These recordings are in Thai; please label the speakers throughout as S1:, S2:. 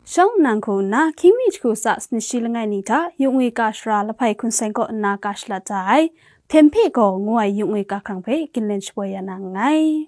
S1: ช่องนางคูนาคิมิชคูสัสนิชิลไงนิทายุงวิกาชราละภัยคุณเซงก็นากาชละใจเทมเพก็งวยยุงวิกาครั้งเพกินเลนช่วยนางไง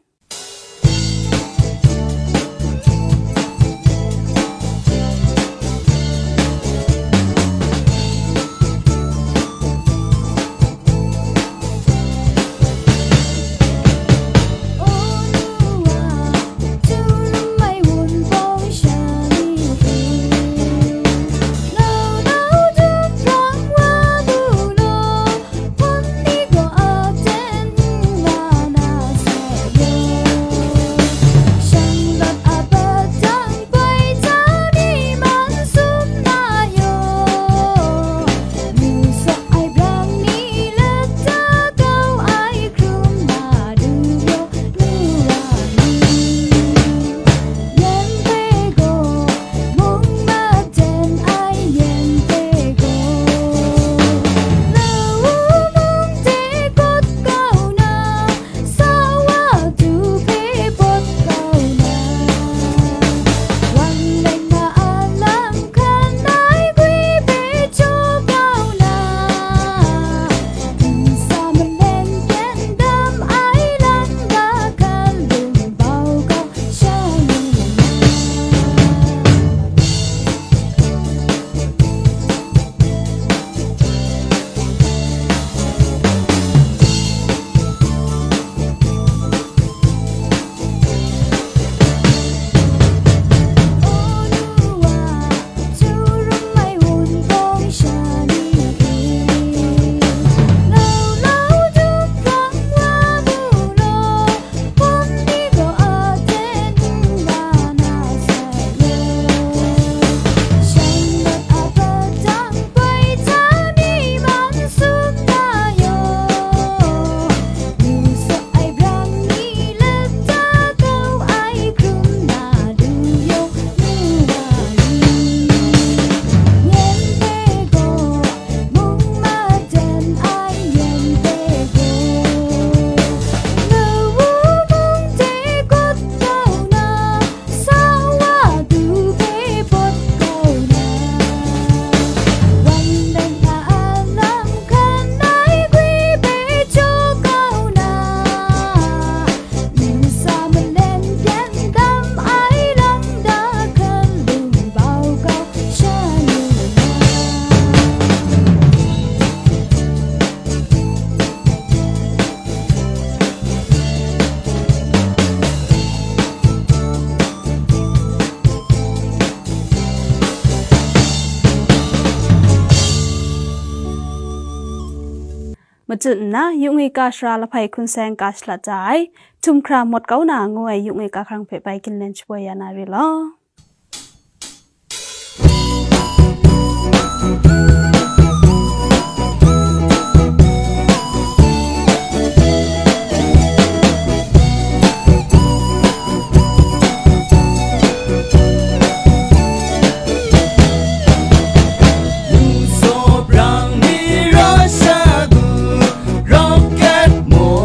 S1: มาจุดนะยุงวิกาชราละภัยคุณแสงกาชละใจทุมครามหมดเก้าหนางวยยุงวิกาครั้งเพไปกินเลนช่วยนาริลอ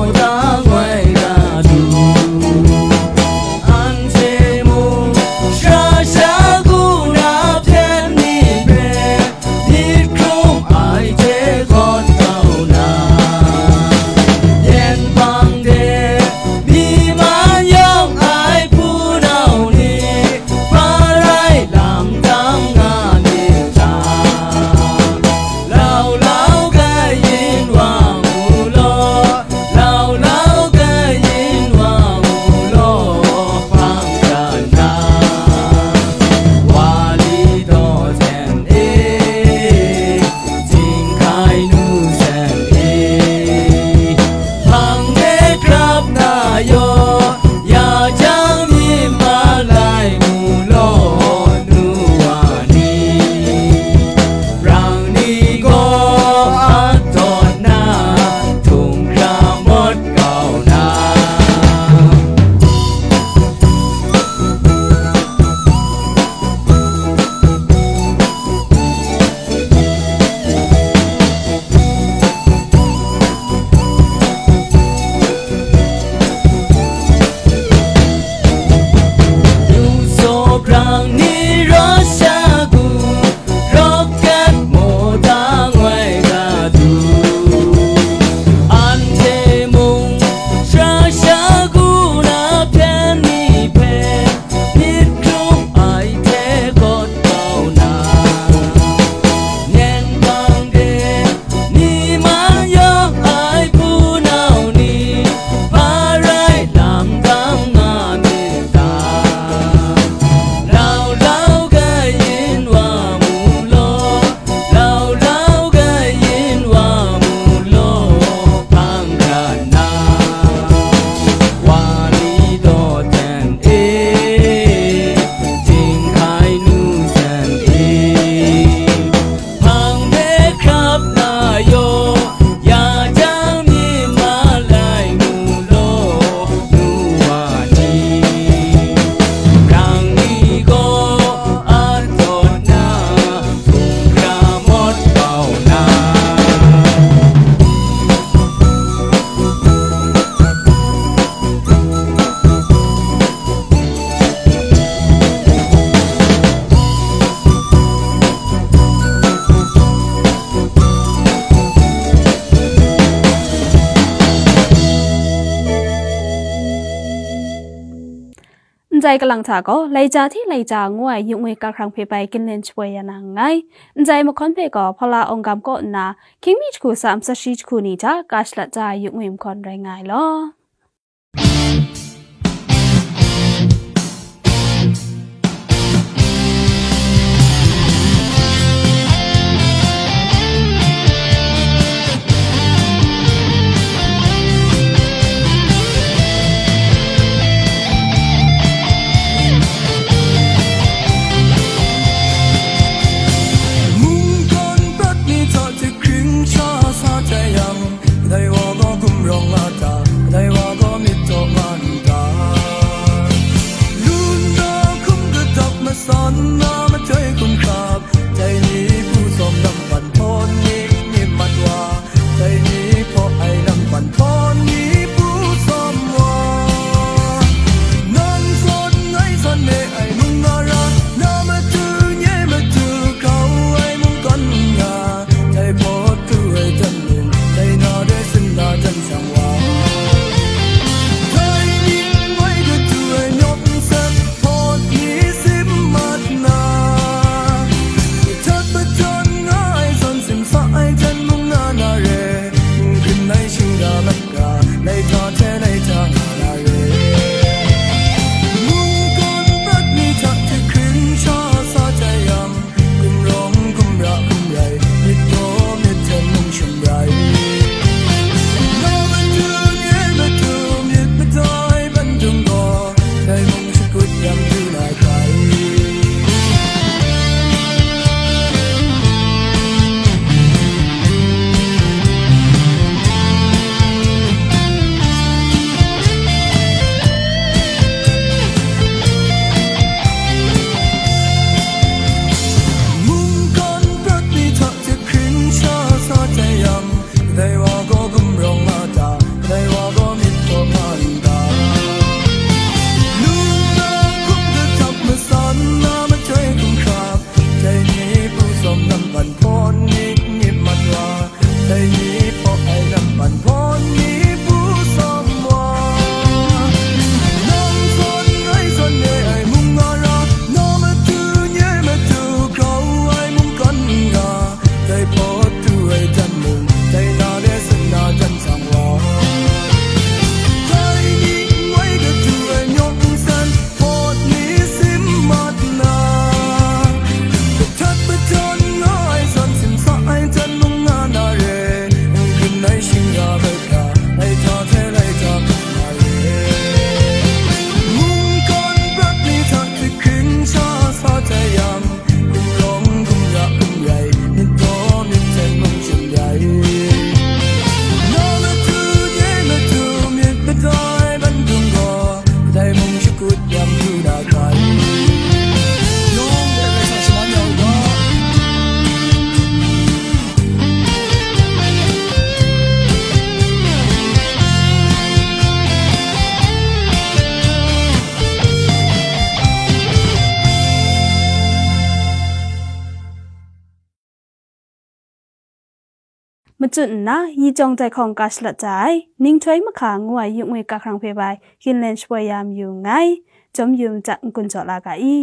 S2: Shut
S1: ใจกำลังถาก็ไลจ่าที่ไลจ่างวยยุงเวกาครั้งเพไปกินเลนช่วยยานางไงใจมาคอนเพก็พลาองกำก็นาคิมิชคูสามสชิชคูนี่จ้ากาชละจ่ายุงเวมคอนไรไงลอมจุนนะยีจงใจของกาชละใจนิ่งช่วยมะขางวยยุงเวกาครั้งเพไปกินเลนช่วยยามอยู่ไงจมยุมจากกุญจลากาอี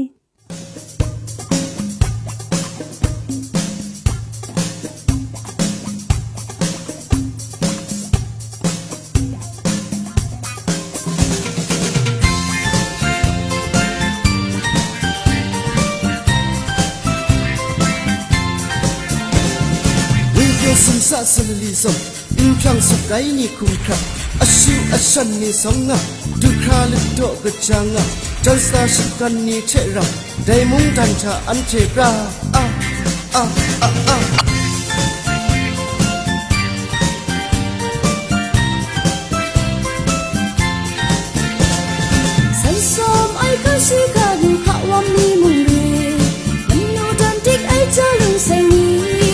S2: สินสาสลิสมอินทรังสุกไกนี่คุ้มคราอาชูอาชันนี่สองงะดูคราลิโตกระจังะจันสตาชิกันนี่เชรังได้มุงดันชาอันเทปรา
S3: สันสมไอ้ก็สิกันขะว่ามีมุงรีมันโนดันติกไอ้เจ้าลุงเซนี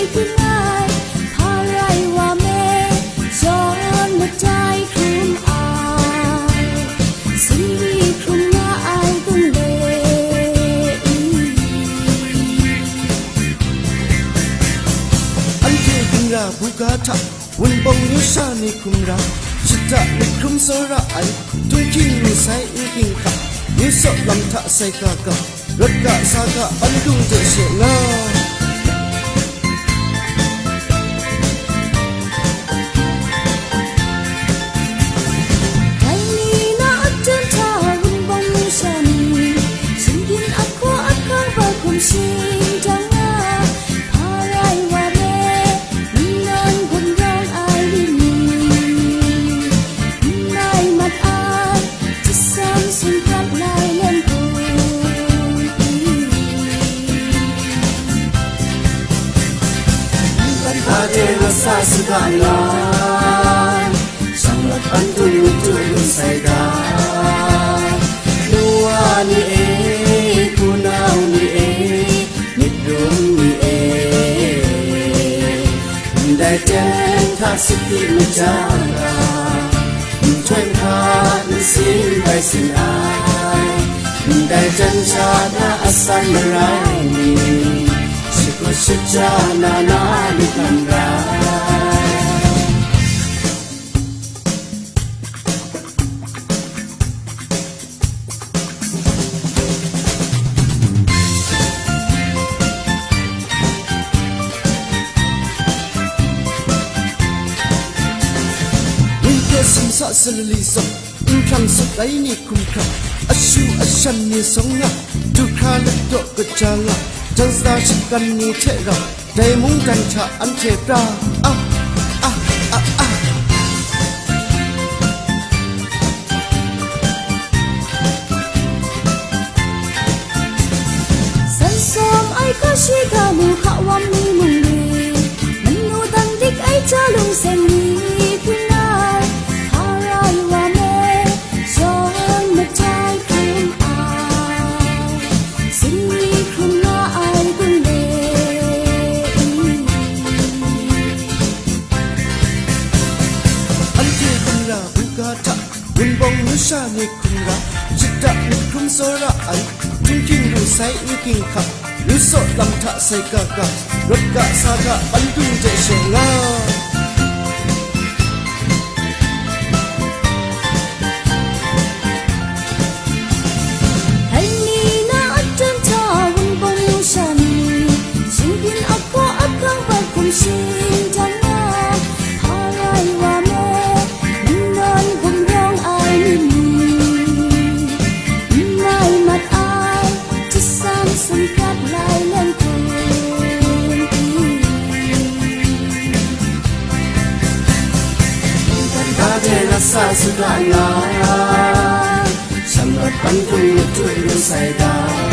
S2: บุกาทะวันบงยุชานิคุมราชิตะนิคุมสระไอตุยกินลุไซอิกิงขะนิสลำทะใส่กากะรถกะสากะปันดุงเจเชงาSegala sangat bantu tulung saya dua ni kunau ni nidung niได้เจอทักษิณมิจาราทวนทานสิ้นไปสิ้นอายได้จันชาดาอสันมรายนีชิคุชิจานานาลิกันราสินสะสลีสงอินคำสุดไอนี่คุ้มค่าอาชูอาชันนี่สงะดูคราลดกจางะจันสตาชิกันนี่เทระได้มุงกันชะอันเทปราสันสมไอก็ชิกามูขวามีมุงดีมันนูดันดิกไอจะลุงเซนนี่ชาในคุมรักจิตตะในคุมโซระไอทุ่งทิ้งดูใส่ในกิ่งขับหรือโซลำทะใส่กากะรถกะสากะปันดุงเจเชงาให้นี่น่าจันทาวันบงชานีชิงกินอักก็อักกังไปคุมชิงจังsa segala sangat bantu tulung saya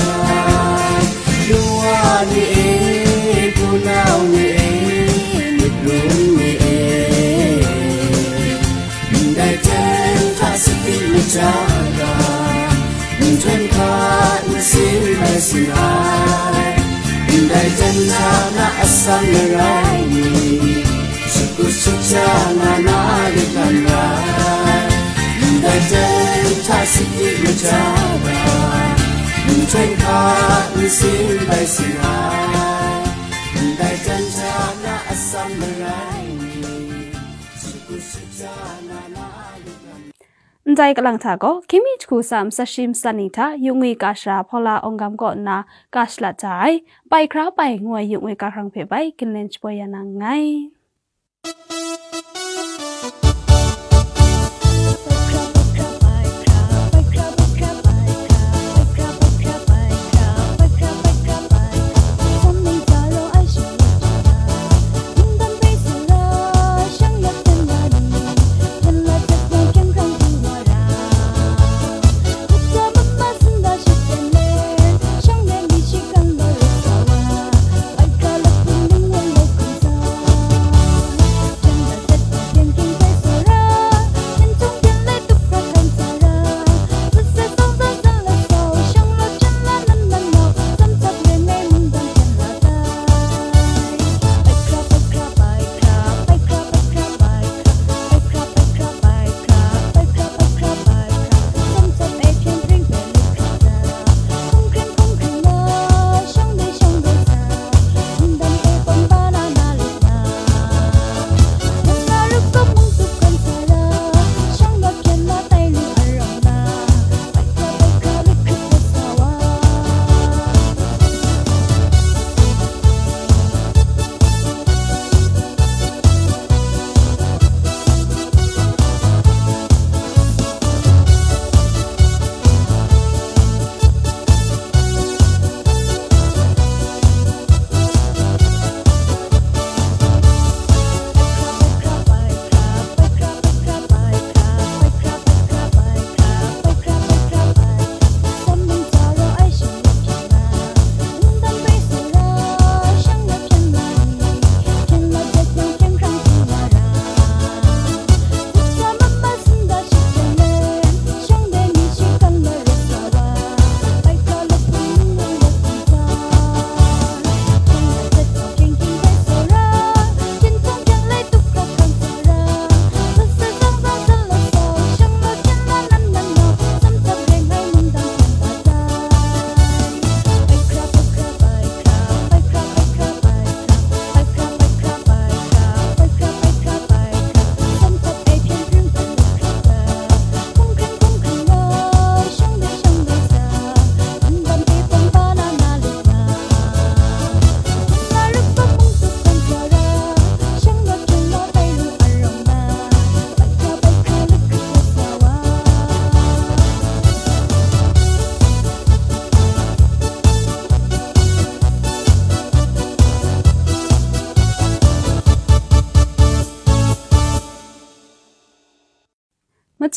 S2: dua ni kunau ni nidung niได้เจอทักษิณมิจาราทวนทานสิ้นไปสิ้นอายได้จันทานาอสันมรายนีชิคุชิจานานาลิกันราได้เจอทักษิณมิจาราทวนทานสิ้นไปสิ้นอายได้จันทานาอสันมรายนีชิคุชิจานานาใจกำลังถาก็คิมิคูสามสชิมสันนิธายุงวีกาชาพลาองกำก่อนนากาชละใจไปคราวไปงวยยุงวีกาครั้งเพไปกินเลนช่วยยานางไง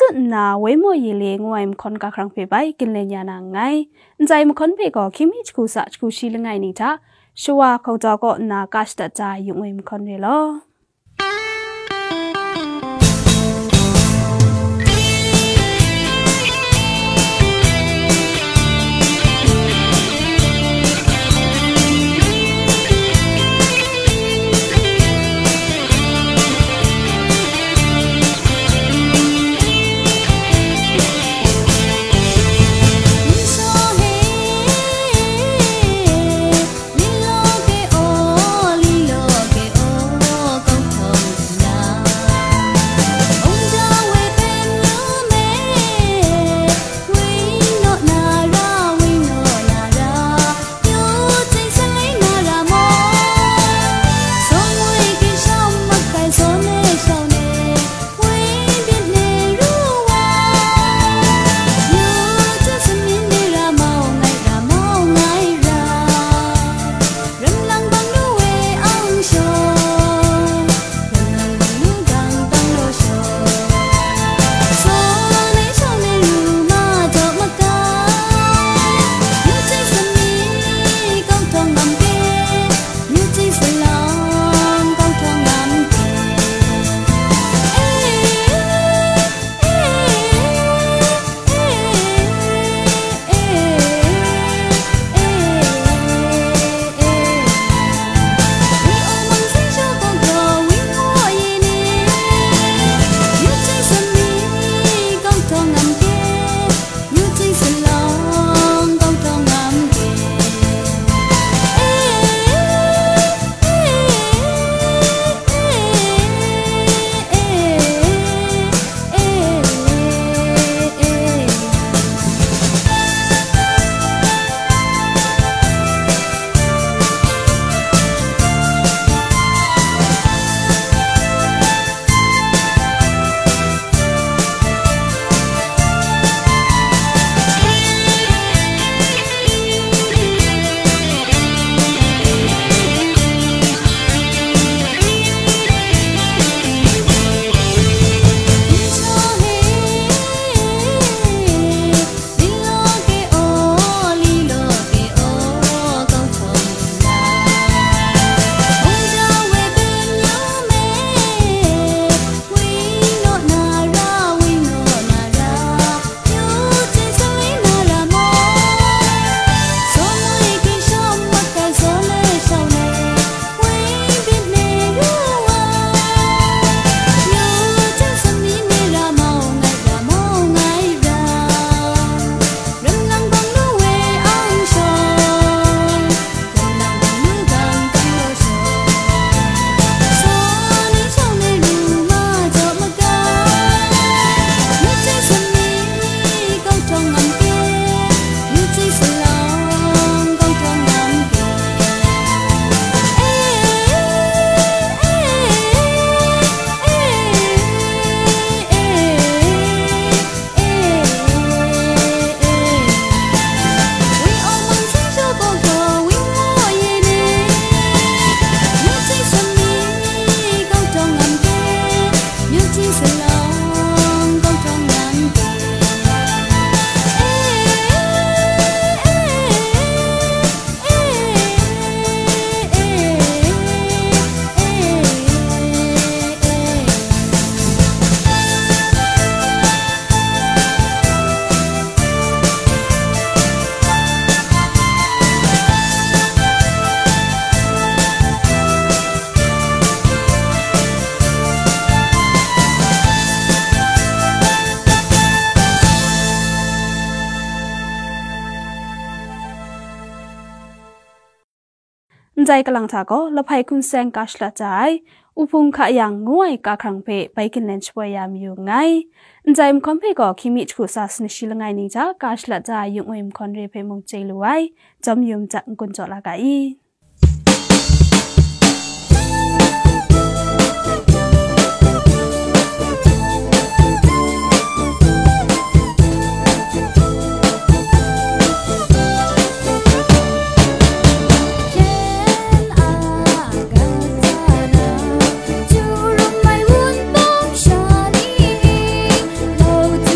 S1: na we mo yile ngoi mkhon ka khrang phe bai kin le nya na ngai nzai mkhon phe ko khimi chku sa chku shi la ngai ni tha shwa khau ta ko na kash ta cha yu ngoi mkhon le loใจกำลังทาก็ละภัยคุณแซงกัชละใจอุปงขะอย่างงวยกาครังเพไปกินเลนช่วยยามอยู่ไงใจมคอนเพก็คิมิชูซาสนิชิลไงนี่จ้ากาชละใจยุ่งเอ็มคอนเรเพมงใจรวยจอมยมจักกุญจละกาย
S3: Hãy subscribe cho kênh Ghiền Mì Gõ để không bỏ lỡ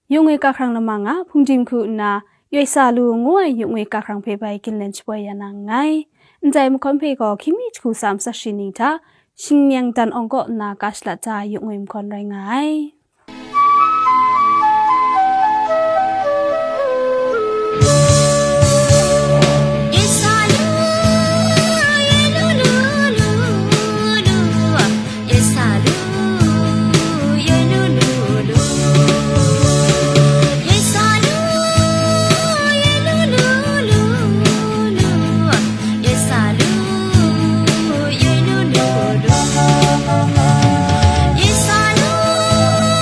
S1: ยุงเอกาครั้งละมังอ่ะพุงจิมคูนาย่อยซาลูงวยยุงเอกาครั้งเพไปกินเลนช่วยยานางไงใจมุคอนเพก็คิมิคูสามสัชนิทาชิงเมียงตันองก็นากาชละจายุงเวมคอนไรไง
S3: ย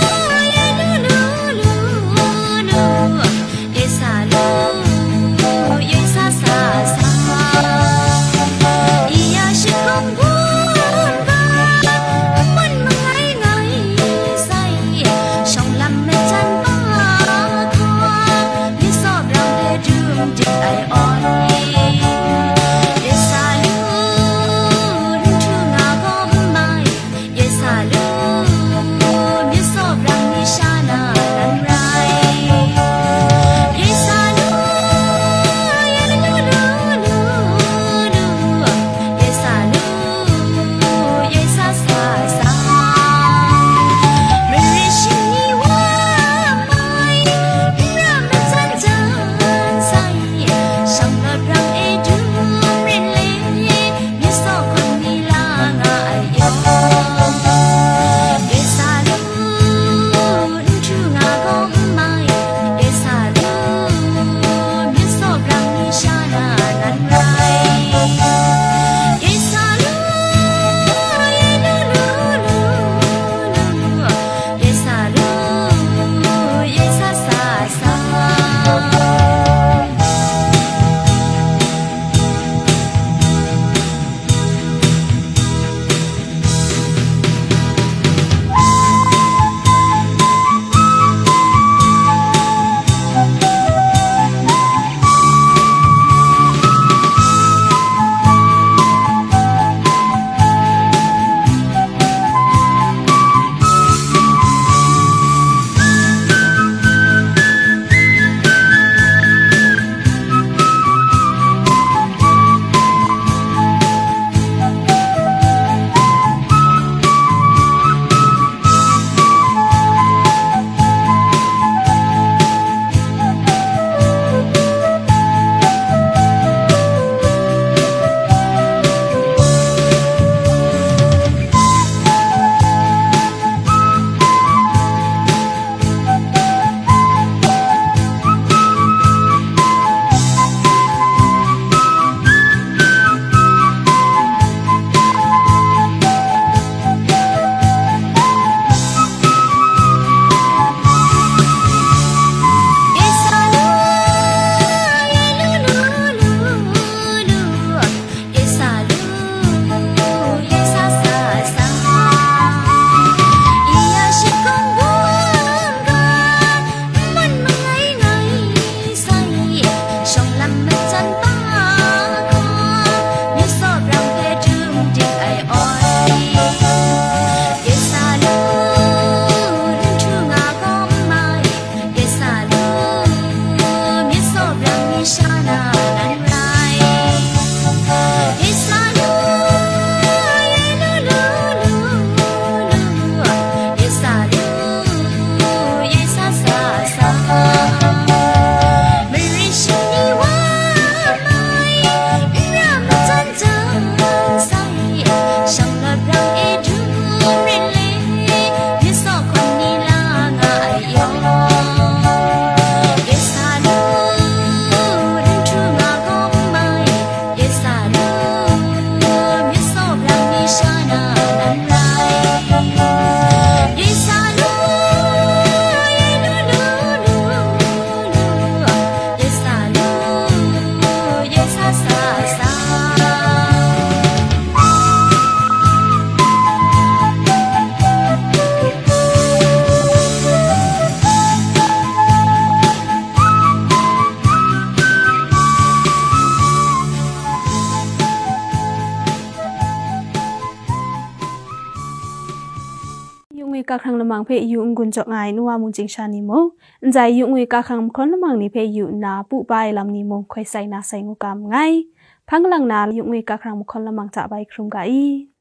S1: กะครั้งละมังเพยูงกุนจอกไงนัวมุงจิงชานิโมใจยุงเวกะครั้งคอนละมังนี่เพยูนาปุบายลำนิโมคอยใส่นาใส่งูกามไงพังลังนายุงเวกะครั้งคอนละมังจะใบครุมกะอี